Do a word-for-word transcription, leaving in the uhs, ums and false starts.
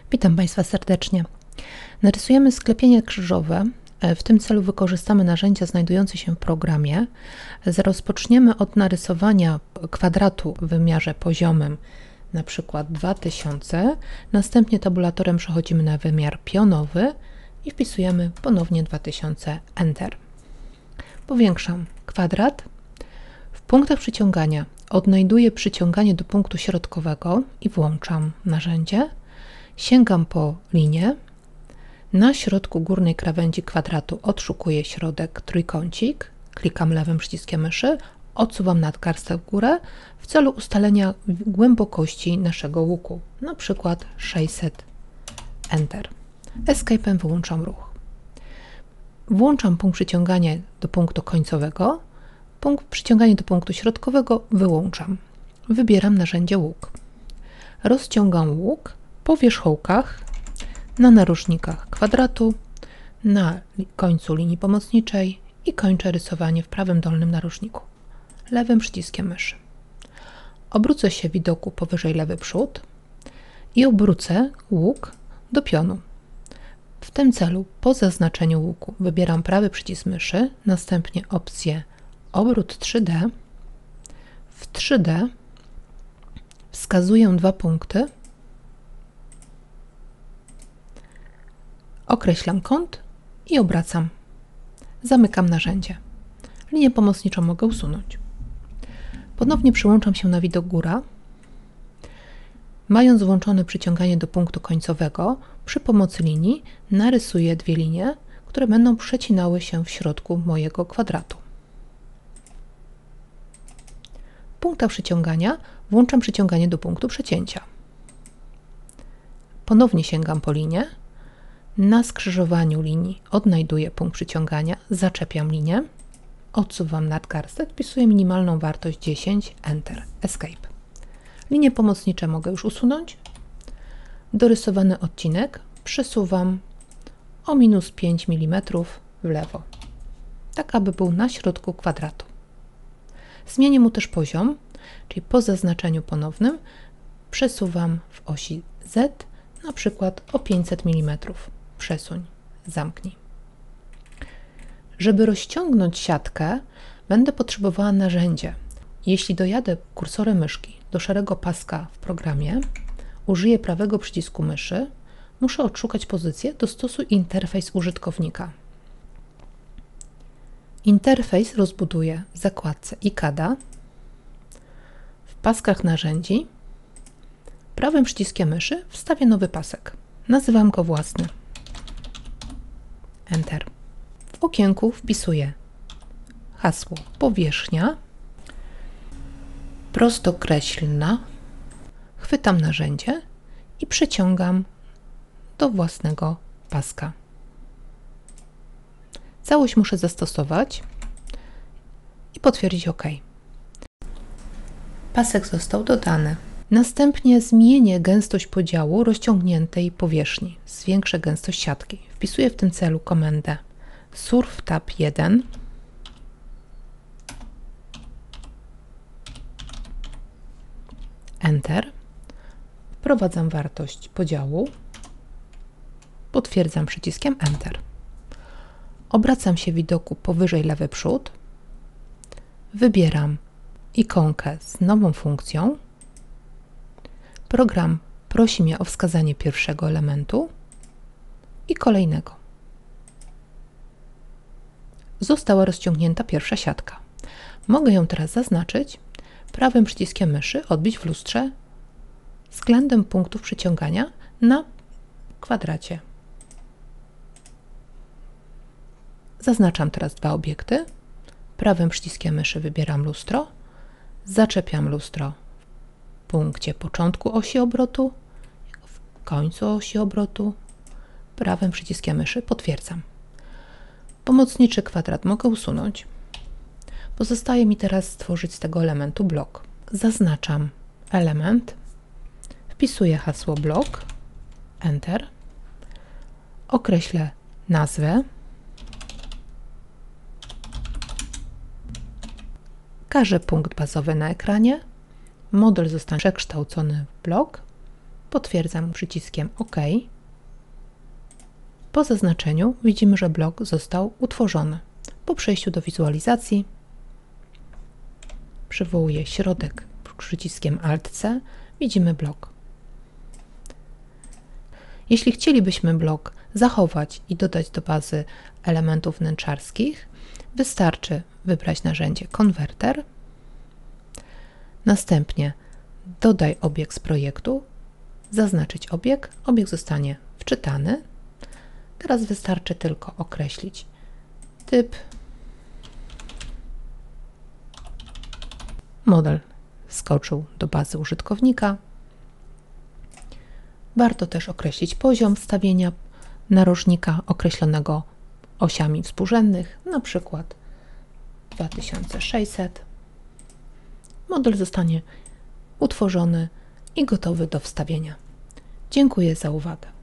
Witam Państwa serdecznie. Narysujemy sklepienie krzyżowe. W tym celu wykorzystamy narzędzia znajdujące się w programie. Rozpoczniemy od narysowania kwadratu w wymiarze poziomym, na przykład dwa tysiące. Następnie tabulatorem przechodzimy na wymiar pionowy i wpisujemy ponownie dwa tysiące, Enter. Powiększam kwadrat. W punktach przyciągania odnajduję przyciąganie do punktu środkowego i włączam narzędzie. Sięgam po linię. Na środku górnej krawędzi kwadratu odszukuję środek trójkącik. Klikam lewym przyciskiem myszy. Odsuwam nadgarstek w górę w celu ustalenia głębokości naszego łuku. Na przykład sześćset. Enter. Escape'em wyłączam ruch. Włączam punkt przyciągania do punktu końcowego. Punkt przyciągania do punktu środkowego wyłączam. Wybieram narzędzie łuk. Rozciągam łuk po wierzchołkach, na narożnikach kwadratu, na końcu linii pomocniczej i kończę rysowanie w prawym dolnym narożniku. Lewym przyciskiem myszy. Obrócę się w widoku powyżej lewy przód i obrócę łuk do pionu. W tym celu po zaznaczeniu łuku wybieram prawy przycisk myszy, następnie opcję obrót trzy D. W trzy D wskazuję dwa punkty. Określam kąt i obracam. Zamykam narzędzie. Linię pomocniczą mogę usunąć. Ponownie przyłączam się na widok góra. Mając włączone przyciąganie do punktu końcowego, przy pomocy linii narysuję dwie linie, które będą przecinały się w środku mojego kwadratu. W punktach przyciągania włączam przyciąganie do punktu przecięcia. Ponownie sięgam po linię. Na skrzyżowaniu linii odnajduję punkt przyciągania, zaczepiam linię, odsuwam nadgarstek, wpisuję minimalną wartość dziesięć, Enter, Escape. Linie pomocnicze mogę już usunąć. Dorysowany odcinek przesuwam o minus pięć milimetrów w lewo, tak aby był na środku kwadratu. Zmienię mu też poziom, czyli po zaznaczeniu ponownym przesuwam w osi Z, na przykład o pięćset milimetrów. Przesuń, zamknij. Żeby rozciągnąć siatkę, będę potrzebowała narzędzie. Jeśli dojadę kursorem myszki do szarego paska w programie, użyję prawego przycisku myszy, muszę odszukać pozycję Dostosuj interfejs użytkownika. Interfejs rozbuduję w zakładce I C A D A. W paskach narzędzi prawym przyciskiem myszy wstawię nowy pasek. Nazywam go własny. Enter. W okienku wpisuję hasło powierzchnia, prostokreślna, chwytam narzędzie i przeciągam do własnego paska. Całość muszę zastosować i potwierdzić OK. Pasek został dodany. Następnie zmienię gęstość podziału rozciągniętej powierzchni. Zwiększę gęstość siatki. Wpisuję w tym celu komendę Surf Tab jeden. Enter. Wprowadzam wartość podziału. Potwierdzam przyciskiem Enter. Obracam się w widoku powyżej lewy przód. Wybieram ikonkę z nową funkcją. Program prosi mnie o wskazanie pierwszego elementu i kolejnego. Została rozciągnięta pierwsza siatka. Mogę ją teraz zaznaczyć, prawym przyciskiem myszy odbić w lustrze względem punktów przyciągania na kwadracie. Zaznaczam teraz dwa obiekty. Prawym przyciskiem myszy wybieram lustro, zaczepiam lustro w punkcie początku osi obrotu, w końcu osi obrotu. Prawym przyciskiem myszy potwierdzam. Pomocniczy kwadrat mogę usunąć. Pozostaje mi teraz stworzyć z tego elementu blok. Zaznaczam element, wpisuję hasło blok, Enter, określę nazwę, każę punkt bazowy na ekranie, model zostanie przekształcony w blok Potwierdzam przyciskiem OK. Po zaznaczeniu widzimy, że blok został utworzony. Po przejściu do wizualizacji przywołuję środek przyciskiem Alt-C. Widzimy blok. Jeśli chcielibyśmy blok zachować i dodać do bazy elementów wnętrzarskich, wystarczy wybrać narzędzie Konwerter, następnie dodaj obiekt z projektu, zaznaczyć obiekt, obiekt zostanie wczytany. Teraz wystarczy tylko określić typ. Model wskoczył do bazy użytkownika. Warto też określić poziom wstawienia narożnika określonego osiami współrzędnych, na przykład dwa tysiące sześćset. Model zostanie utworzony i gotowy do wstawienia. Dziękuję za uwagę.